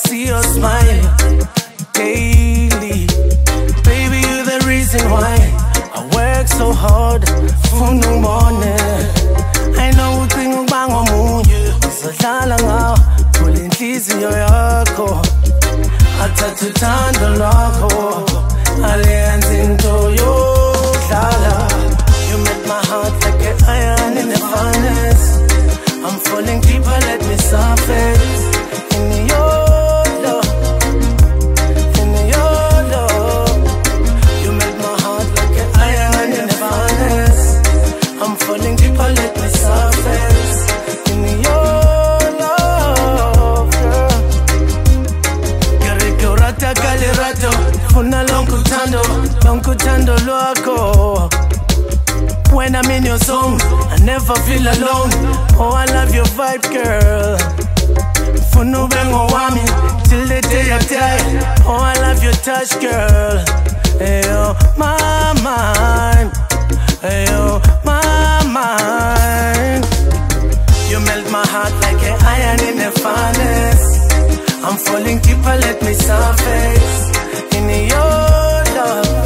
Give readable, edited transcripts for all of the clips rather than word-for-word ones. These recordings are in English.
see your smile daily. Baby, you're the reason why I work so hard for no morning. I know ucinga ubanga omunye uzodlala ngawo kule inhliziyo yakho. Athatha uthando lwakho aliyenza into yodlala. You make my heart like an iron in a furnace. I'm falling deeper, let me surface in your love, in your love. You make my heart like an iron in a furnace. I'm falling deeper, let me surface in your love, girl. Gereke urata kalirato, funa lonkutando lwako. When I'm in your zone, I never feel alone. Oh, I love your vibe, girl. Funu bengo wami till the day I die. Oh, I love your touch, girl. Hey, oh, my mind. Hey, oh, my mind. You melt my heart like an iron in a furnace. I'm falling deeper, let me surface in your love.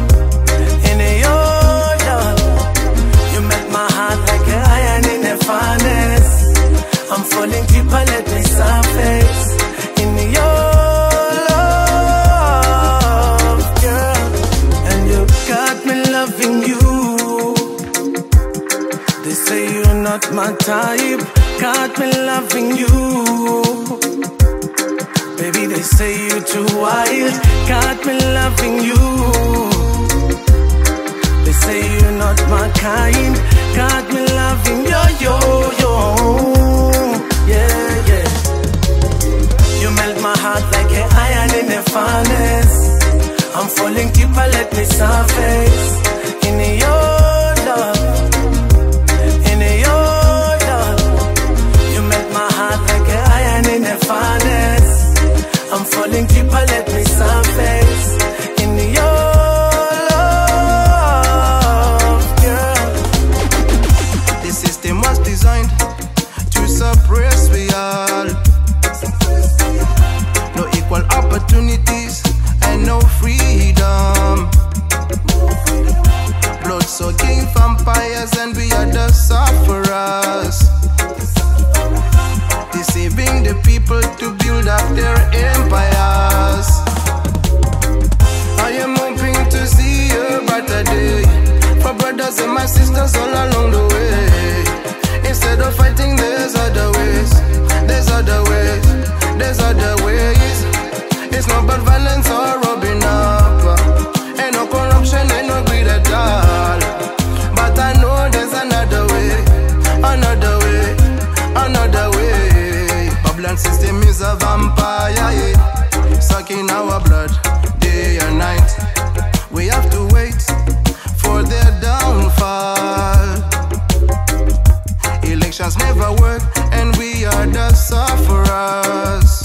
I'm falling deeper, let me surface in your love, girl. And you got me loving you. They say you're not my type, got me loving you. Baby, they say you're too wild, got me loving you. They say you're not my kind, got me loving yo. Yeah, yeah. You melt my heart like an iron in a furnace. I'm falling deeper, let me surface in your love, in your love. You melt my heart like an iron in a furnace. I'm falling deeper, let me surface in your love, girl. The system was designed to suppress we all. No equal opportunities and no freedom. Blood-sucking vampires and we are the sufferers. Deceiving the people to build up their empires. I am hoping to see a brighter day for brothers and my sisters all along the way. Instead of fighting, there's other ways. There's other ways. There's other ways. It's not about violence or robbing up. Ain't no corruption, ain't no greed at all. But I know there's another way. Another way. Another way. Babylon system is a vampire, yeah. Sucking our blood day and night. We have to wait for their downfall. Elections never work, and we are the sufferers.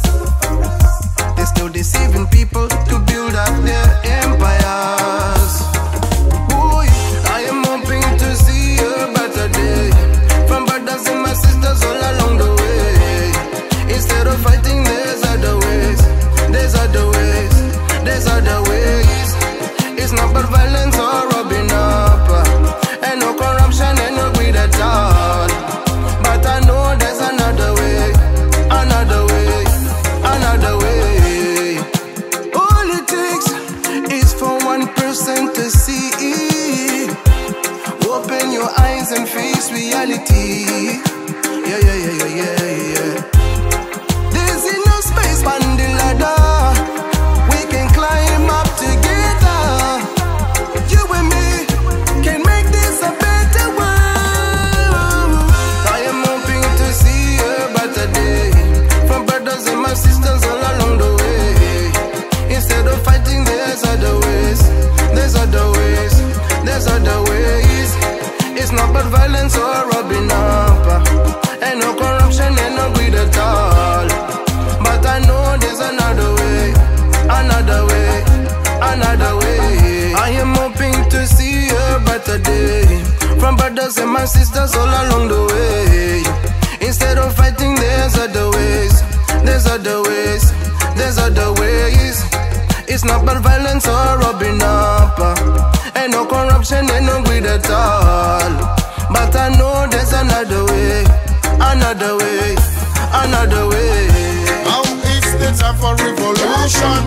They're still deceiving people to build up their empires. Ooh, I am hoping to see a better day from brothers and my sisters all along the way. Instead of fighting, there's other ways. There's other ways. There's other ways. It's not about violence or robbing up. Ain't no corruption, ain't no greed at all. But I know there's another way. Another way. Another way. All it takes is for one person to see. Open your eyes and face reality. Yeah, yeah, yeah, yeah, yeah, yeah. There's enough space on the ladder. We can climb up together. You and me can make this a better world. I am hoping to see a better day from brothers and my sisters all along the way. Instead of fighting, there's other ways. There's other ways. There's other ways. It's not about violence or robbing up. Ain't no corruption, ain't no greed at all. But I know there's another way. Another way. Another way. I am hoping to see a better day from brothers and my sisters all along the way. Instead of fighting, there's other ways. There's other ways, there's other ways. It's not about violence or rubbing up. Ain't no corruption, ain't no greed at all. But I know there's another way, another way, another way. Now it's the time for revolution.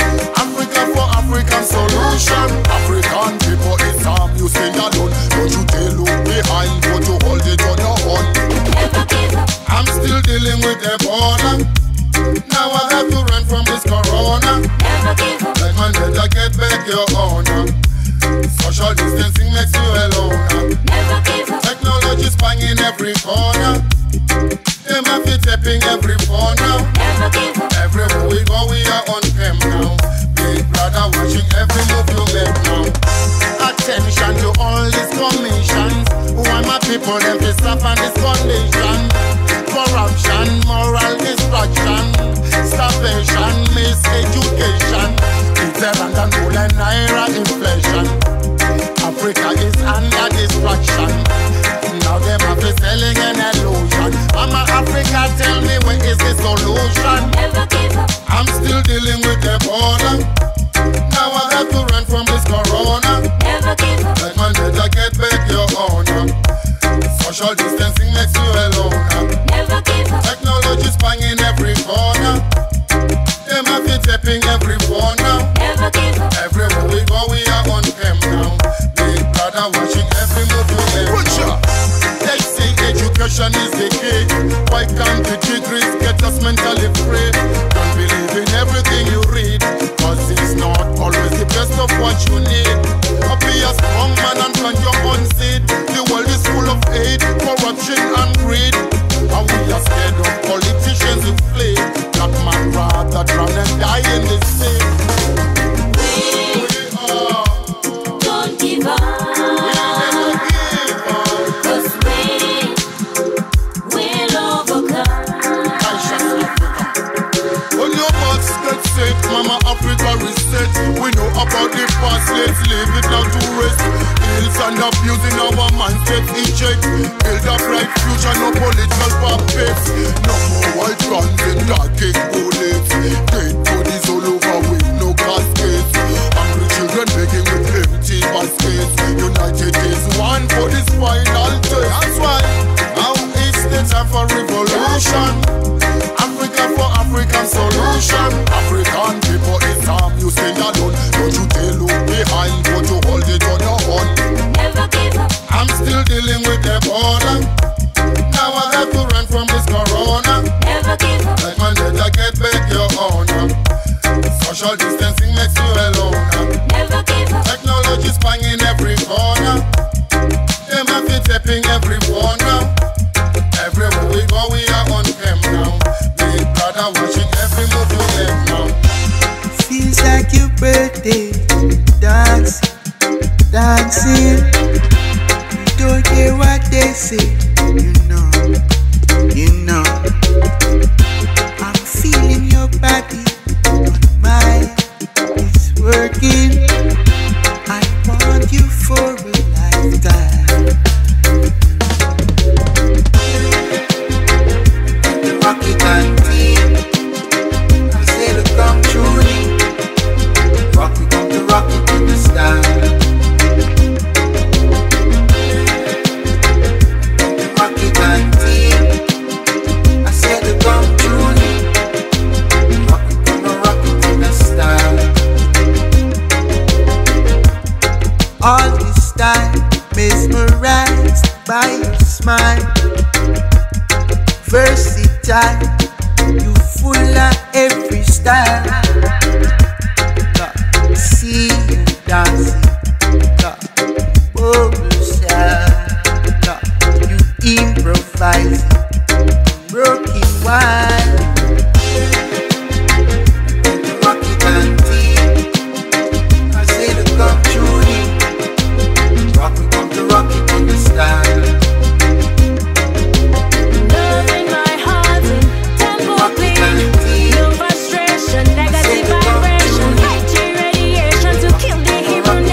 Africa for African solution. African people, it's time you sing alone. Don't you dare look behind, but you hold it on your own. Never give up. I'm still dealing with Ebola. Now I have to run from this corona. Never give up. Like man, better get back your honor. Social distancing makes you alone. Never give up. Technology banging every corner. Them have it tapping every phone now. Never give up. Everywhere we go, we are on cam now. Big brother watching every move you make now. Attention to all these commissions. Why my people them to suffer this condition? Corruption, moral destruction, starvation, miseducation, Switzerland and Poland, Naira inflation. Africa is under destruction. Now them have to selling an illusion. Mama Africa, tell me where is the solution? Never give up. I'm still dealing with Ebola. Now I have to run from this corona. Never give up. Like man, better get back your honor. Social distancing makes you alone. Never give up. Technology banging every corner. Them have it tapping every phone now. Never give up. Everywhere we go, we are on cam now. Big brother watching every move you make. They say education is the key. Why can't the degrees get us mentally free? Don't believe in everything you read, cause it's not always the best of what you need. Be a strong man and plant your own seed. The world is full of hate, corruption and greed. And we are scared of politicians who flee. Black man rather drown and die in the sea. We are. Don't give up. We never give up. 'Cause we will overcome. When your box get set, Mama Africa reset. We know about the past, let's leave it now to rest. Ills and abuse in our mindset in check. Build a bright future, no political puppets. No more white guns and dark bullets. Dead bodies all over with no caskets. Hungry children begging with empty baskets. United is one for this final day. That's why now it's the time for revolution. Africa for African solution. African people, it's time you stand alone. Don't you dare look behind, but you hold it on your own. Never give up. I'm still dealing with Ebola. Now I have to run from this corona. Never give up. Like man, better get back your honor. Social distancing makes you alone. Never give up. Technology banging every corner. Them have it tapping every phone now. Everywhere we go, we are on cam now. Big brother watching every move you make now. Feels like your birthday. Dance, dancing. You don't hear what they say. You know, you know. I'm feeling your body. Mine is working. I want you for a lifetime. The Rocket and team, I say to come truly. Rock, we come to rock it in the style. The Rocket and team, I say to come truly. Rock, we come to rock it in the style. All this time, mesmerized by your smile. Versatile, you full of every style. See you dancing, bubble shine. You improvising, broken wine. Rocket and team, I say to come truly. Rock, we come to rock it in the style. Love in my heart, tempo clean. No frustration, negative vibration. Light your radiation to kill the human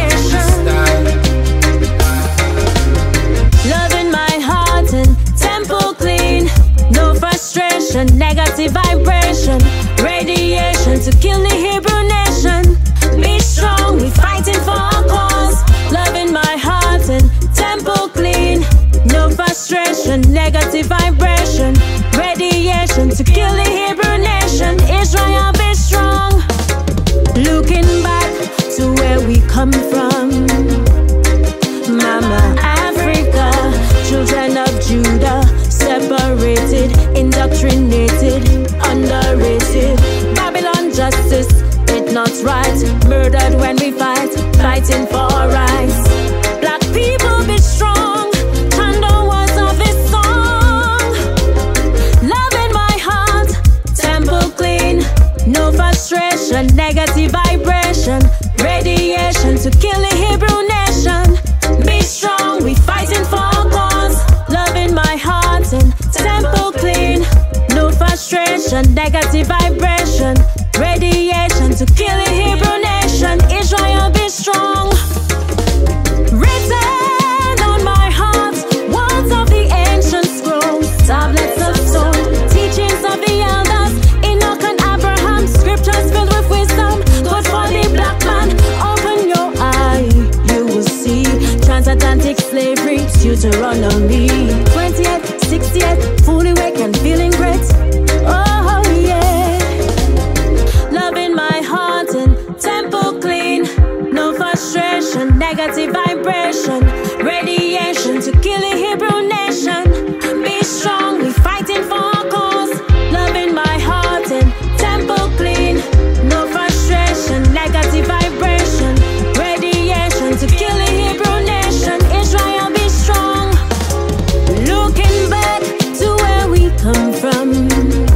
come from. Mama Africa, children of Judah, separated, indoctrinated, underrated. Babylon justice, it's not right. Murdered when we fight, fighting for our rights. Black people be strong, chant the words of this song. Love in my heart, temple clean, no frustration, negative vibration, radiation to kill the Hebrew nation. Be strong, we fighting for our cause. Love in my heart and temple clean, no frustration, negative vibration, radiation to kill the Hebrew nation. Israel, be strong. Written on my heart, words of the ancient scrolls, tablets of stone, teachings of the elders, Enoch and Abraham, scriptures filled with wisdom. Good for the black man, open your eye, you will see. Transatlantic slavery, Deuteronomy 28, 68, fully awake and feeling great. Oh yeah. Love in my heart and temple clean, no frustration, negative vibration, radiation to kill the Hebrew nation. Be strong, we fighting for our cause. Love in my heart and temple clean, no frustration, negative vibration, radiation to kill the Hebrew nation. Israel, be strong. Looking back to where we come from.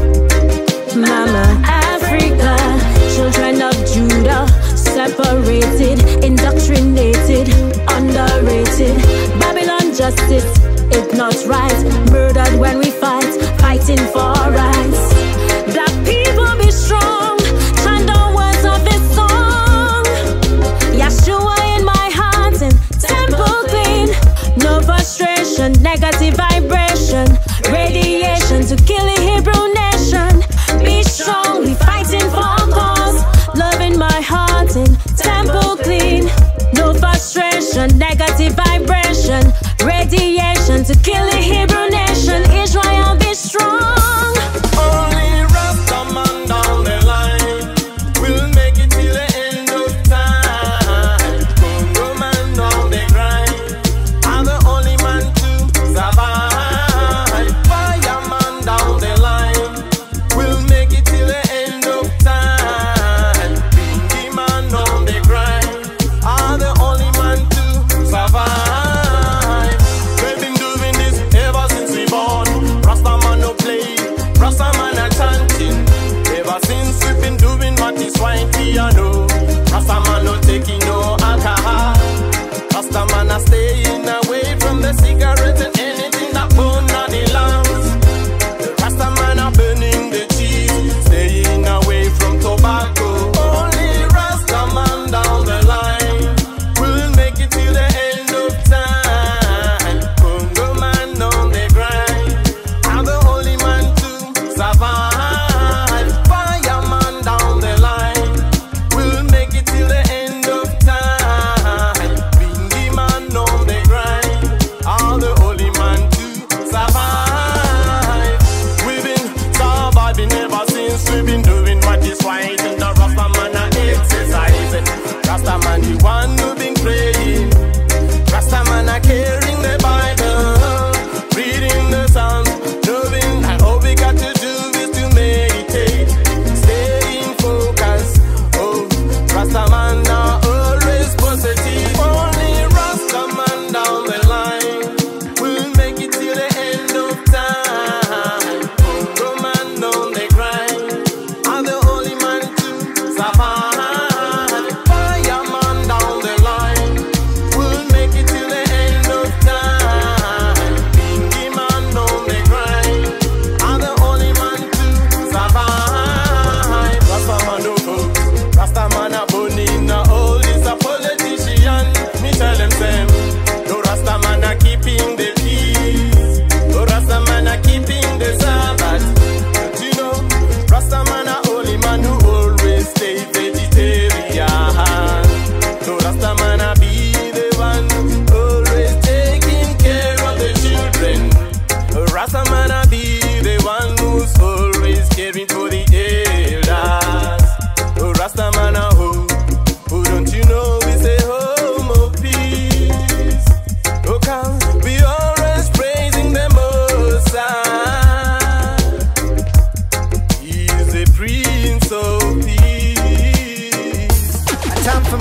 Mama Africa, children of Judah, separated, indoctrinated, underrated. Babylon justice, it's not right. Murdered when we fight, fighting for our rights. Black people be strong, chant the words of this song. Yeshua in my heart and temple clean, no frustration, negative vibration, radiation to kill the Hebrew nation. Be strong, we fighting for our cause. Love in my heart and temple clean, no frustration, negative vibration, radiation to kill the Hebrew nation. Israel, be strong. Only Rasta man down the line will make it till the end of time. Congo man down the grind, I'm the only man to survive. Fireman down the line will make it till the end of time. Bingy man on the grind, I'm the only man to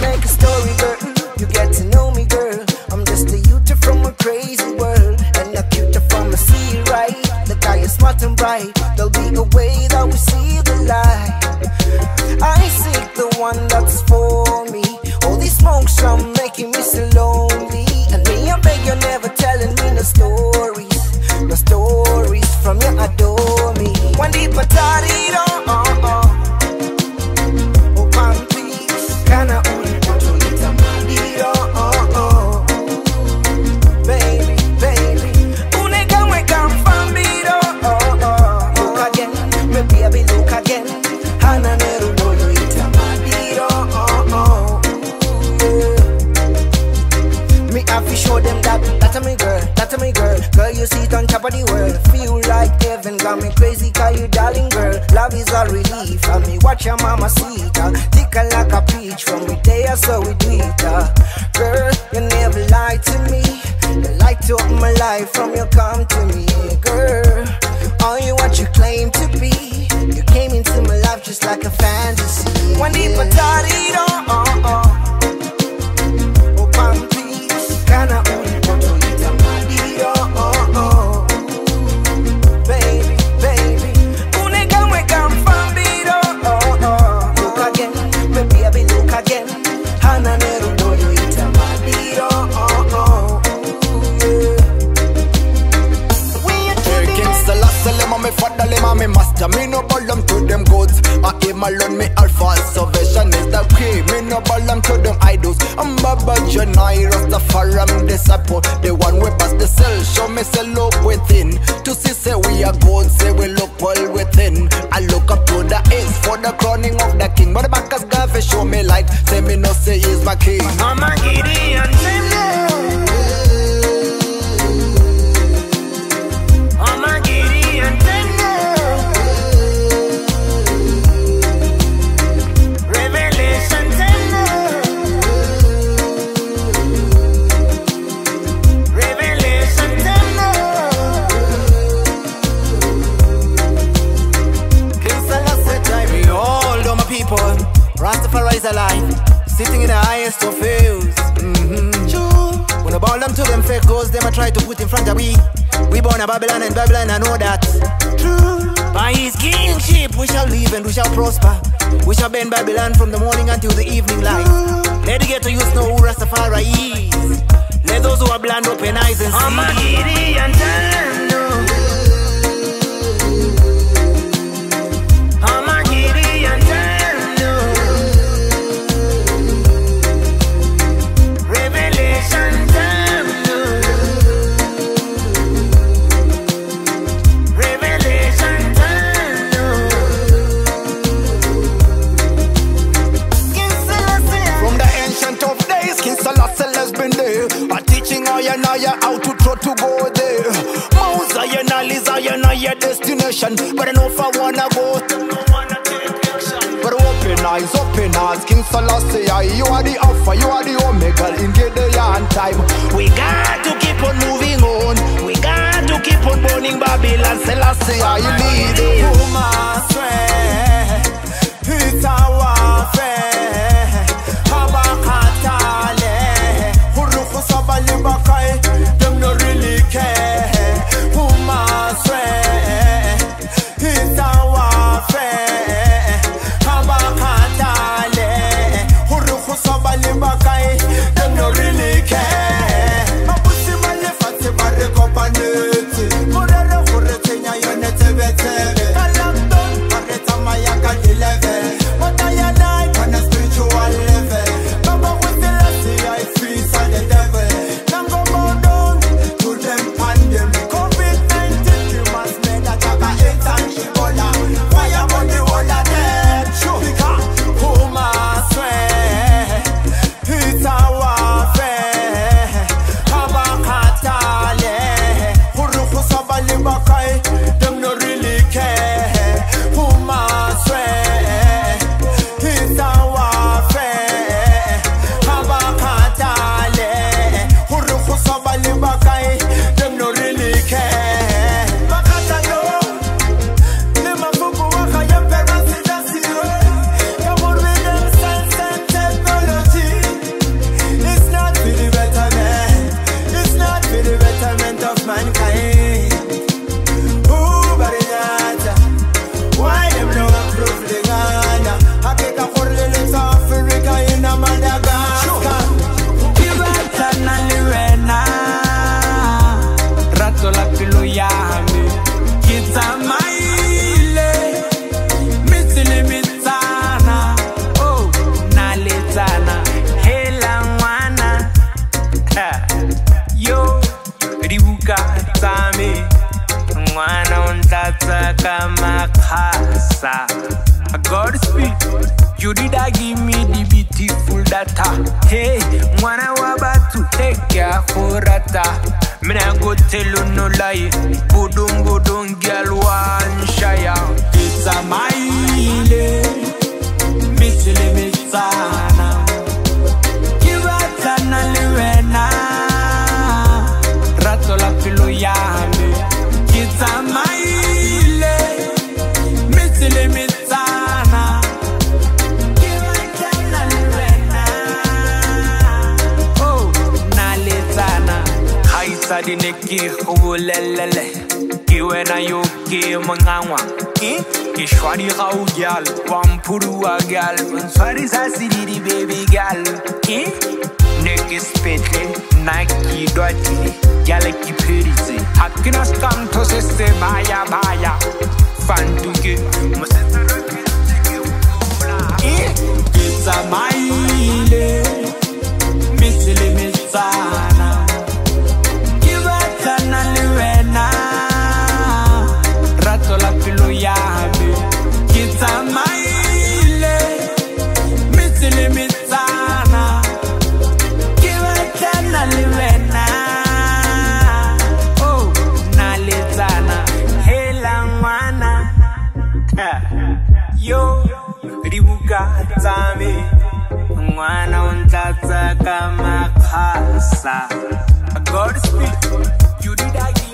make a story, girl. You get to know me, girl. I'm just a youth from a crazy world, and a cuter from a sea, right? The guy is smart and bright. There'll be a way that we see the light. I seek the one that's for me. All these smokes are making me so lonely, and me, I beg you're never telling me no stories from you adore me. One deeper tari, oh, pan please, can I only want to eat a mandiro, baby, une can we come from biro, look again, me baby look again, hana neru do you eat a mandiro, me have to show them that's me girl, girl you see it on top of the world, feel like heaven, got me crazy cause you darling girl, love is a relief, and me watch your mama sweet, thicker like a peach, from we there so we do it, girl, you never lied to me, you light up my life from you come to me, girl, are you what you claim to be, you came into my life just like a fantasy, one deeper tari, oh, pan please, can I only want to eat a mandiro, baby, une can we come from biro, look again, me baby look again, hana neru do you eat a mandiro, King Selassie, lema me father, lema me master. Me no belong to them gods. I him alone, me alpha. Salvation is the key. Me no belong to them idols. I'm Baba Janai, Rastafari, I'm the support. The one we pass the cell, show me say look within. To see say we are gods, say we look well within. I look up to the east for the crowning of the king. But the back God show me light. Say me no say he's my king. I'm a Gideon, I'm a Gideon, Revelation, King Selassie time. Behold, all my people, Rastafari is alive, sitting in the highest of hills. When I bow them to them fake goals, them I try to put in front of we. We born a Babylon, and Babylon I know that. True. By his kingship we shall live and we shall prosper. We shall bend Babylon from the morning until the evening light. Let the ghetto youth know who Rastafari is. Let those who are blind open eyes and see. I'm a Gideon, tell them no. I'm a Gideon, tell them no. Revelation, tell them no. Revelation, tell them no. King Selassie. From the ancient of days, King Selassie has been there. A teaching I how to try to go there. Mount Zion is your destination. But I know if I wanna go, but open eyes, King Selassie, you are the Alpha, you are the Omega in Gideon time. We got to keep on moving on. We got to keep on burning Babylon. Selassie, you lead it. It's our fair. Habakatale, Hurufu Sabalibakai, them no really care. Humaswe, it's our fair. Habakatale, Hurufu Sabalibakai, them no really care. Mabusi Malefati Barekopaneti, Murere Huretenya Yonete Vete, Kalamdon, Pareta Mayaka 11. What I like on the street. Hey, mwana wa batu, take ya kurata. Mina go tell you no lie. Budung girl one shaya. It's a mile, misile misana. Kiwatana liwena, rato la filo yame. It's a mile, misile misana. Kiwatana liwena, oh naletana. Kaisa dineki hulelele. Kiwena yoke mangangwa. Kishwari rau gal, wampuru a gal. Swari sa sididi baby gal. Neki spete, Nike doti, gala ki pirize. Hakina skanto se baya baya. Fantuke, museta it's a mile, misili misana. Kiwatana liwena, rato la filo yame. It's a mile, misili misana. Kiwatana liwena, oh naletana. Hela mwana, yo ribuka tame. Mwana untata kama kasa. God speak, you did again.